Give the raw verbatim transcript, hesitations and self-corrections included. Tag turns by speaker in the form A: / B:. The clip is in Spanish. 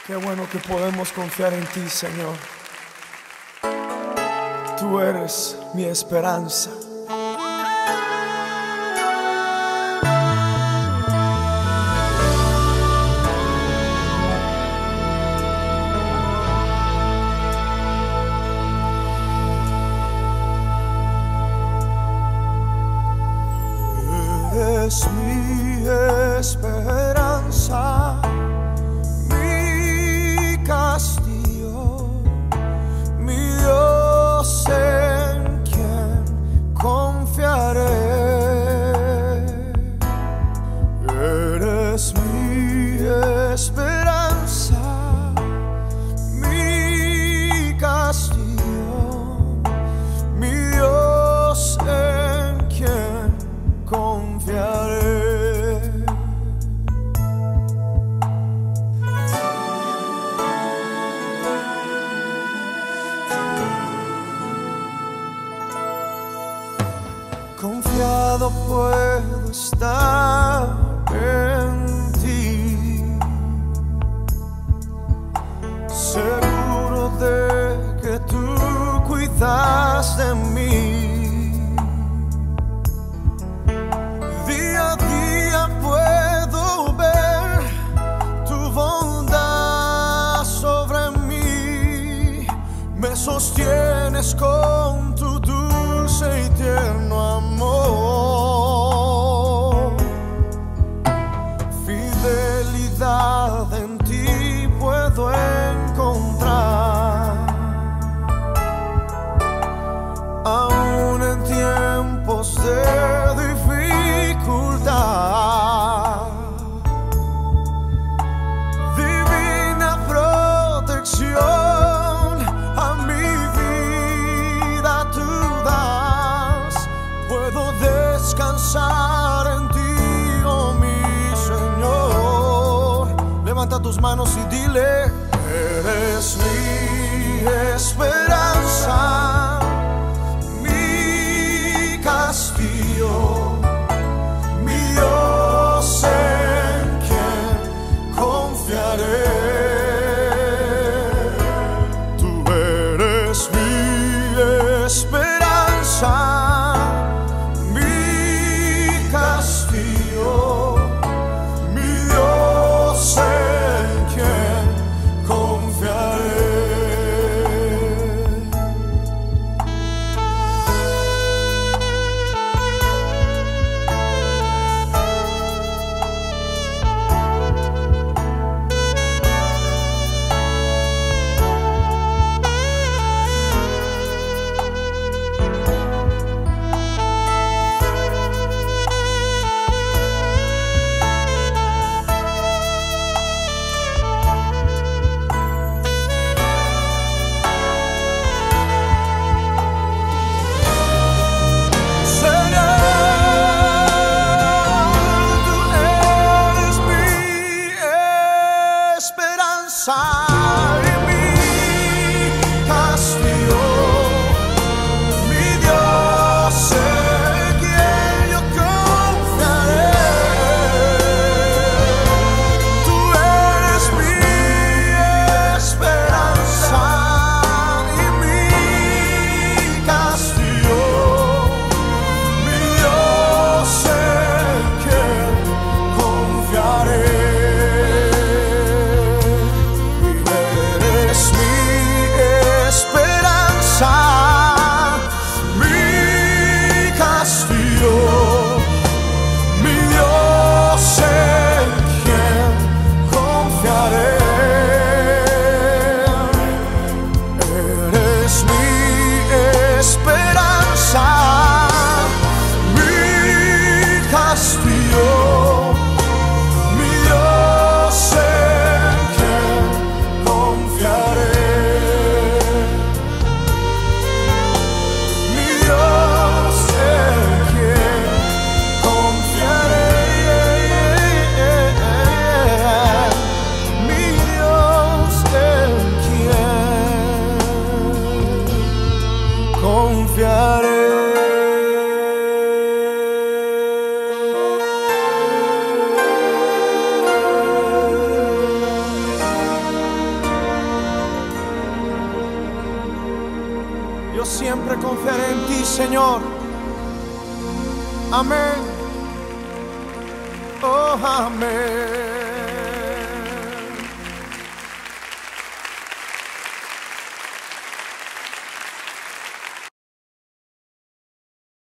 A: Qué bueno que podemos confiar en ti, Señor. Tú eres mi esperanza.
B: Eres mi esperanza, mi castillo, mi Dios en quien confiaré. Eres mi esperanza, mi castillo, mi Dios en quien confiaré. Confiado puedo estar en ti, seguro de que tú cuidas de mí. Día a día puedo ver tu bondad sobre mí, me sostienes con tu dulce y tierno amor. Fidelidad en ti puedo encontrar, aún en tiempos de dificultad. Divina protección a mi vida tú das, puedo descansar en ti, oh mi Señor. Levanta tus manos y dile: eres mi esperanza, mi castillo, mi Dios en quien confiaré. Tú eres mi esperanza, mi castillo, mi Dios en quien confiaré.
A: Yo siempre confiaré en ti, Señor. Amén. Oh, amén.